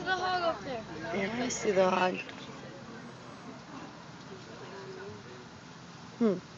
the hog up there. Yeah, I see the hog. Hmm.